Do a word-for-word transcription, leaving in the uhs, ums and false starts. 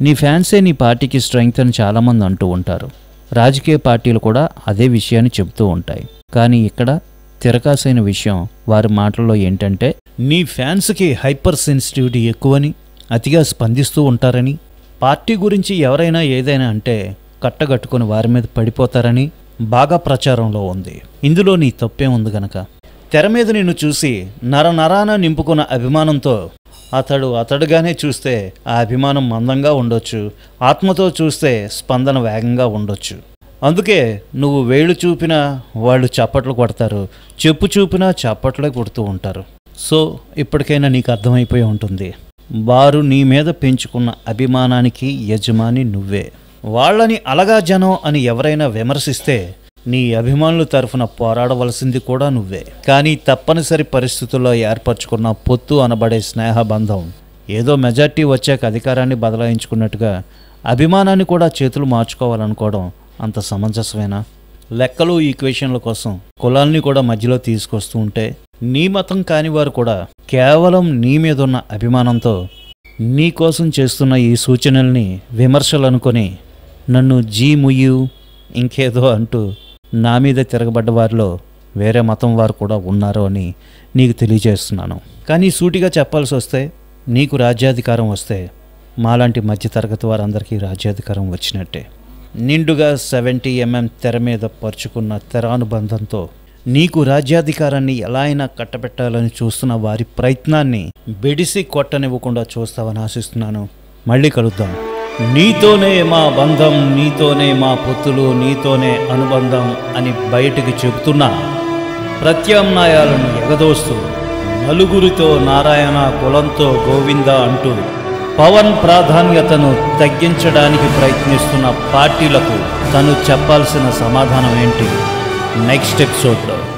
నీ ఫ్యాన్సే నీ పార్టీకి స్ట్రెంగ్త్ అని చాలామంది అంటూ ఉంటారు. రాజకీయ పార్టీలు కూడా అదే విషయాన్ని చెబుతూ ఉంటాయి. కానీ ఇక్కడ తిరకాసైన విషయం వారి మాటల్లో ఏంటంటే, నీ ఫ్యాన్స్కి హైపర్ సెన్సిటివిటీ ఎక్కువని, అతిగా స్పందిస్తూ ఉంటారని, పార్టీ గురించి ఎవరైనా ఏదైనా అంటే కట్టగట్టుకుని వారి మీద పడిపోతారని బాగా ప్రచారంలో ఉంది. ఇందులో నీ తప్పే ఉంది గనక తెర మీద నిన్ను చూసి నర నరాన నింపుకున్న అభిమానంతో అతడు అతడుగానే చూస్తే ఆ అభిమానం మందంగా ఉండొచ్చు, ఆత్మతో చూస్తే స్పందన వేగంగా ఉండొచ్చు. అందుకే నువ్వు వేళ్ళు చూపినా వాళ్ళు చప్పట్లు కొడతారు, చెప్పు చూపినా చప్పట్లే కొడుతూ ఉంటారు. సో ఇప్పటికైనా నీకు అర్థమైపోయి ఉంటుంది, వారు నీ మీద పెంచుకున్న అభిమానానికి యజమాని నువ్వే. వాళ్ళని అలగా జనం అని ఎవరైనా విమర్శిస్తే నీ అభిమానుల తరఫున పోరాడవలసింది కూడా నువ్వే. కానీ తప్పనిసరి పరిస్థితుల్లో ఏర్పరచుకున్న పొత్తు అనబడే స్నేహబంధం ఏదో మెజార్టీ వచ్చాక అధికారాన్ని బదలాయించుకున్నట్టుగా అభిమానాన్ని కూడా చేతులు మార్చుకోవాలనుకోవడం అంత సమంజసమేనా? లెక్కలు ఈక్వేషన్ల కోసం కులాల్ని కూడా మధ్యలో తీసుకొస్తూ ఉంటే నీ మతం కాని వారు కూడా కేవలం నీ మీదున్న అభిమానంతో నీ కోసం చేస్తున్న ఈ సూచనల్ని విమర్శలు అనుకొని నన్ను జీ ముయ్యు ఇంకేదో అంటూ నా మీద తిరగబడ్డ వారిలో వేరే మతం వారు కూడా ఉన్నారు అని నీకు తెలియజేస్తున్నాను. కానీ సూటిగా చెప్పాల్సి వస్తే, నీకు రాజ్యాధికారం వస్తే మాలాంటి మధ్యతరగతి వారందరికీ రాజ్యాధికారం వచ్చినట్టే. నిండుగా సెవెంటీ ఎంఎం తెర మీద పరుచుకున్న తెరానుబంధంతో నీకు రాజ్యాధికారాన్ని ఎలా అయినా కట్టబెట్టాలని చూస్తున్న వారి ప్రయత్నాన్ని బెడిసి కొట్టనివ్వకుండా చూస్తావని ఆశిస్తున్నాను. మళ్ళీ కలుద్దాం. నీతోనే మా బంధం, నీతోనే మా పొత్తులు, నీతోనే అనుబంధం అని బయటికి చెబుతున్నా ప్రత్యామ్నాయాలను ఎగదోస్తూ నలుగురితో నారాయణ, కులంతో గోవింద అంటూ పవన్ ప్రాధాన్యతను తగ్గించడానికి ప్రయత్నిస్తున్న పార్టీలకు తను చెప్పాల్సిన సమాధానం ఏంటి నెక్స్ట్ ఎపిసోడ్లో.